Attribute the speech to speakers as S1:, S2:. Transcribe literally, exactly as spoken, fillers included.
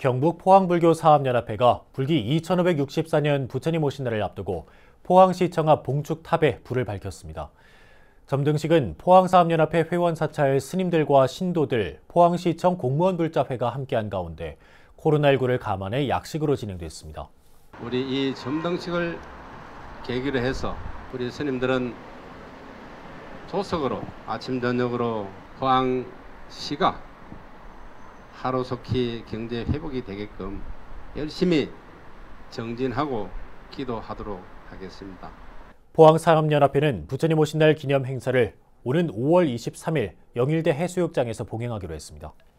S1: 경북 포항불교사업연합회가 불기 이천오백육십사 년 부처님 오신 날을 앞두고 포항시청 앞 봉축탑에 불을 밝혔습니다. 점등식은 포항사업연합회 회원 사찰 스님들과 신도들, 포항시청 공무원불자회가 함께한 가운데 코로나십구를 감안해 약식으로 진행됐습니다.
S2: 우리 이 점등식을 계기로 해서 우리 스님들은 조석으로 아침 저녁으로 포항시가 하루속히 경제 회복이 되게끔 열심히 정진하고 기도하도록 하겠습니다.
S1: 포항사업연합회는 부처님 오신 날 기념 행사를 오는 오월 이십삼일 영일대 해수욕장에서 봉행하기로 했습니다.